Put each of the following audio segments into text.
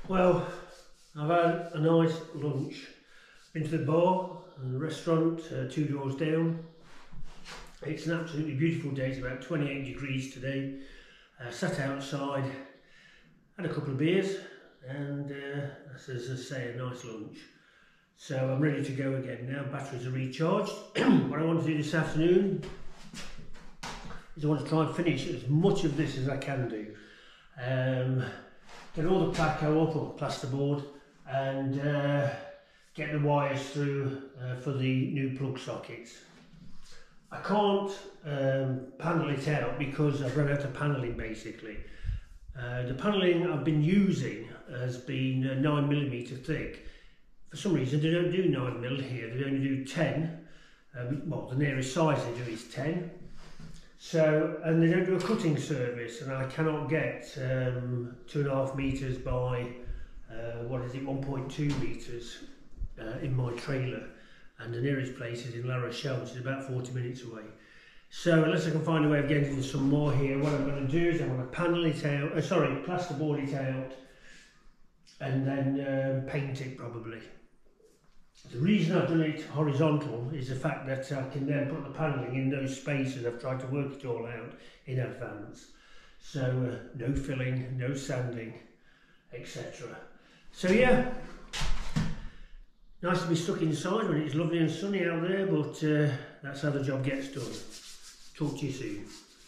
Well, I've had a nice lunch. Been to the bar and the restaurant 2 doors down. It's an absolutely beautiful day. It's about 28 degrees today. Sat outside, had a couple of beers, and as I say, a nice lunch. So I'm ready to go again now. Batteries are recharged. What I want to do this afternoon is I want to try and finish as much of this as I can do. Get all the placo up, or plasterboard, and get the wires through for the new plug sockets. I can't panel it out because I've run out of panelling basically. The panelling I've been using has been 9mm thick. For some reason they don't do 9mm here, they only do 10. Well, the nearest size they do is 10. So, and they don't do a cutting service, and I cannot get 2.5 metres by, 1.2 metres in my trailer. And the nearest place is in La Rochelle, which is about 40 minutes away. So unless I can find a way of getting some more here, what I'm going to do is I'm going to panel it out, plasterboard it out, and then paint it probably. The reason I've done it horizontal is the fact that I can then put the panelling in those spaces. I've tried to work it all out in advance. So no filling, no sanding, etc. So yeah, nice to be stuck inside when it's lovely and sunny out there, but that's how the job gets done. Talk to you soon.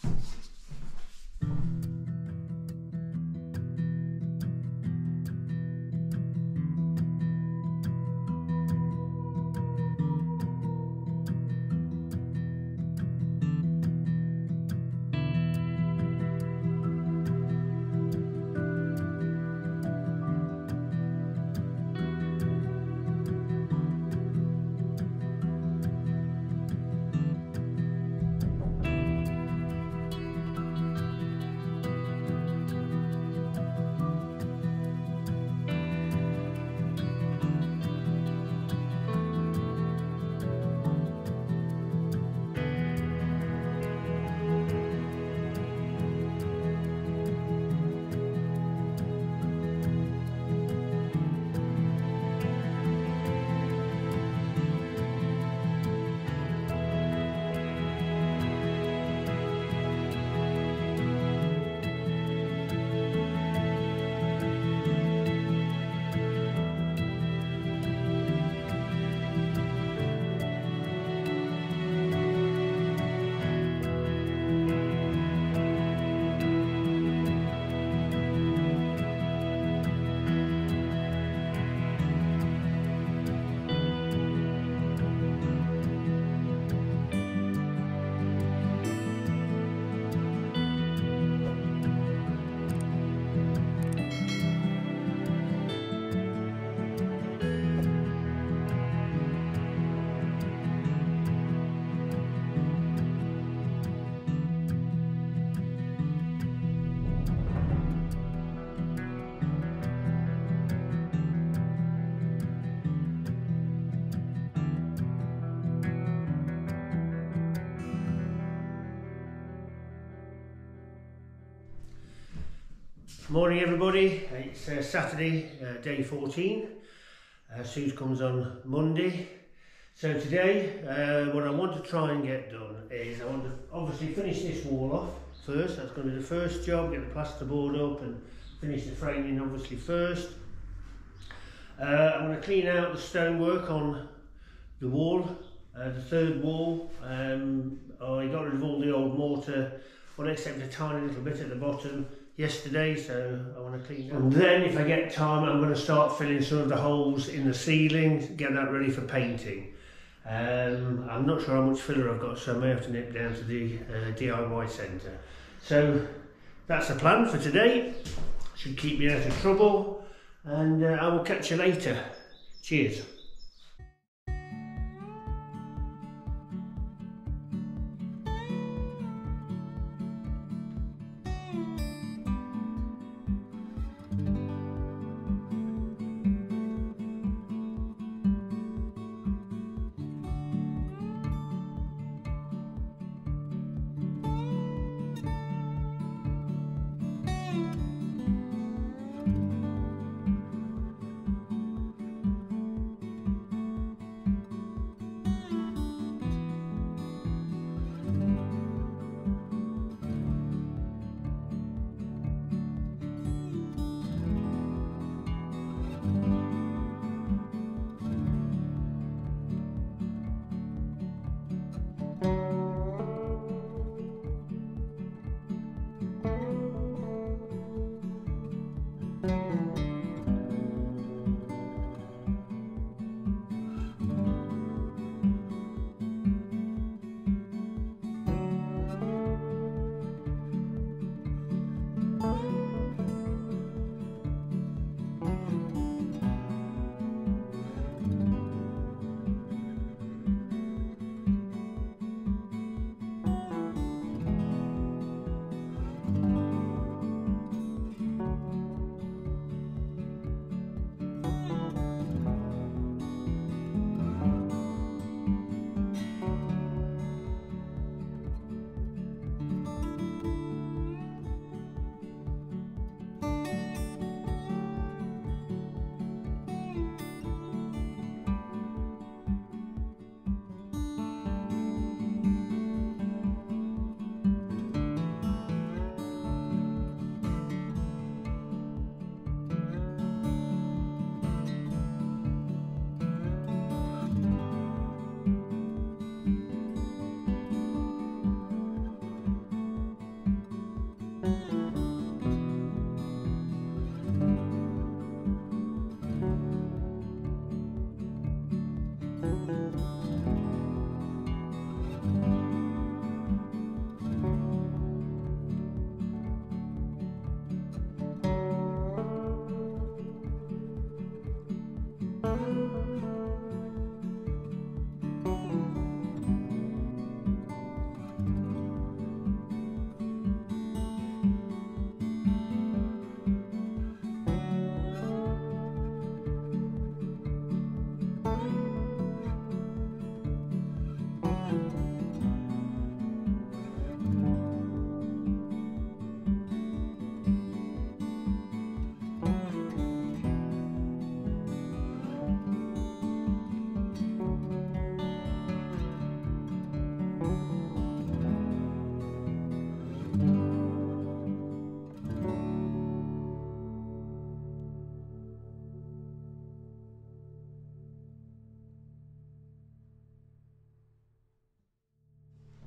Morning everybody, it's Saturday, day 14. Suze comes on Monday. So today, what I want to try and get done is I want to obviously finish this wall off first. That's going to be the first job, get the plasterboard up and finish the framing obviously first. I'm going to clean out the stonework on the wall, the third wall. I got rid of all the old mortar, well except a tiny little bit at the bottom yesterday, so I want to clean that. And then if I get time, I'm going to start filling some of the holes in the ceiling, get that ready for painting. I'm not sure how much filler I've got, so I may have to nip down to the DIY centre. So that's the plan for today. Should keep me out of trouble, and I will catch you later. Cheers.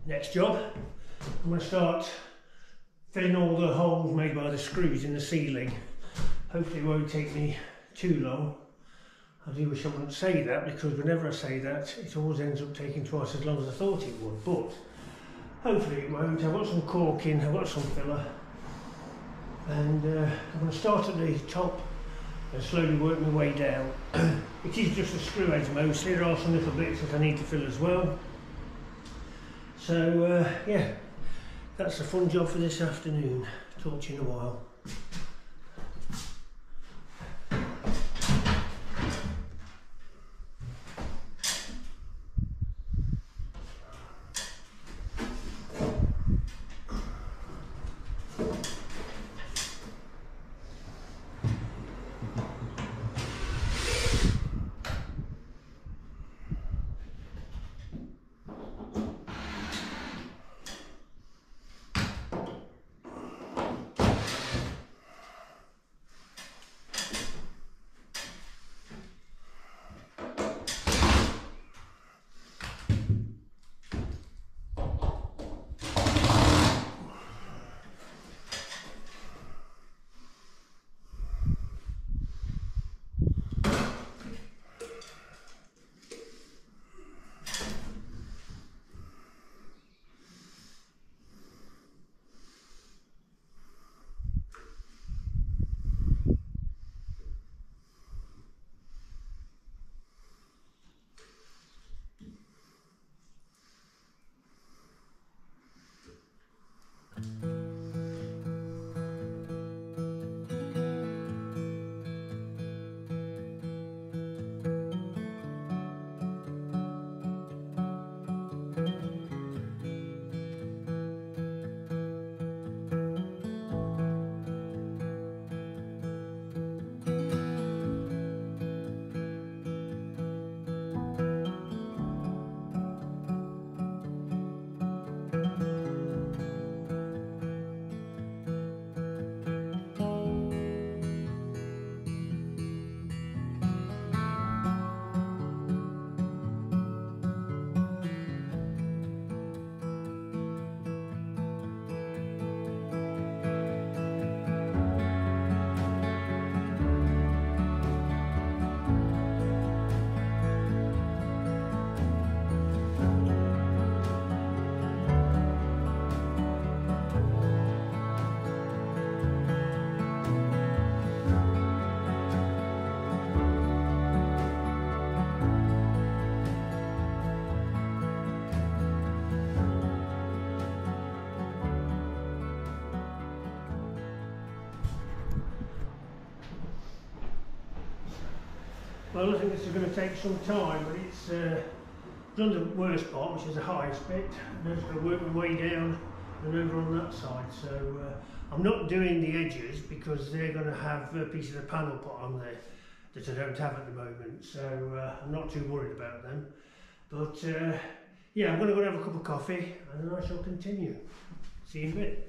Next job, I'm going to start filling all the holes made by the screws in the ceiling. Hopefully it won't take me too long. I do wish I wouldn't say that, because whenever I say that it always ends up taking twice as long as I thought it would, but hopefully it won't. I've got some caulking, I've got some filler, and I'm going to start at the top and slowly work my way down. It is just the screw heads mostly, there are some little bits that I need to fill as well. So yeah, that's a fun job for this afternoon. Talk to you in a while. Well, I think this is going to take some time, but it's done the worst part, which is the highest bit. I'm just going to work my way down and over on that side. So I'm not doing the edges because they're going to have pieces of panel put on there that I don't have at the moment. So I'm not too worried about them. But yeah, I'm going to go and have a cup of coffee and then I shall continue. See you in a bit.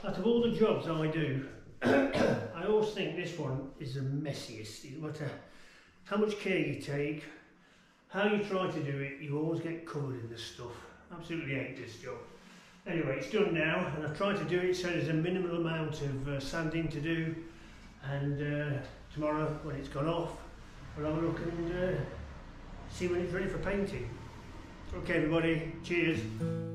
Out of all the jobs I do, I always think this one is the messiest. No matter how much care you take, how you try to do it, you always get covered in this stuff. Absolutely hate this job. Anyway, it's done now, and I've tried to do it so there's a minimal amount of sanding to do, and tomorrow when it's gone off, we'll have a look and see when it's ready for painting. Okay everybody, cheers.